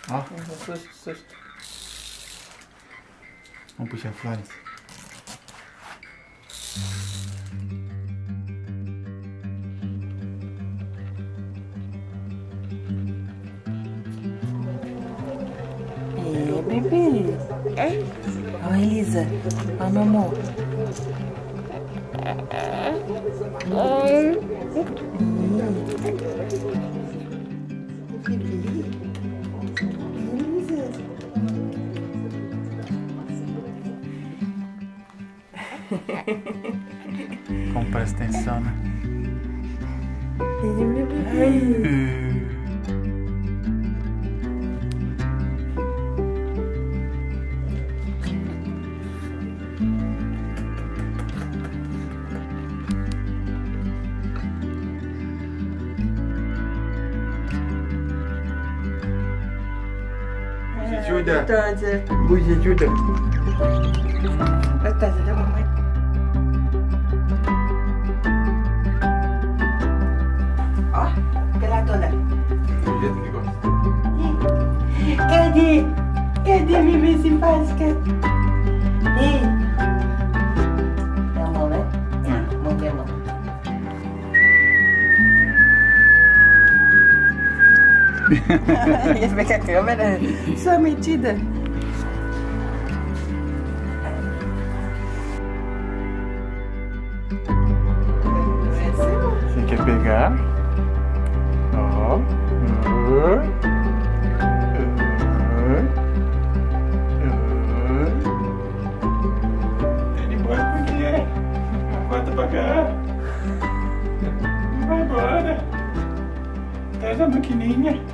Ó. Susto, susto. Vamos puxar Flores. Bebê. Ó, Elisa. Ó, meu amor. Como presta atenção, né? Ajuda. Buja ajuda. Ajuda da mamãe. Ó, pela toda. Do jeito que gosta. Cadê? Cadê bebê simpática? Ei. É a mão, né? Mão que é mão. Ia ver que a câmera sua metida. Você quer pegar? Ó. Tá de boa por quê? Volta pra cá. Vai embora. Traz a maquininha.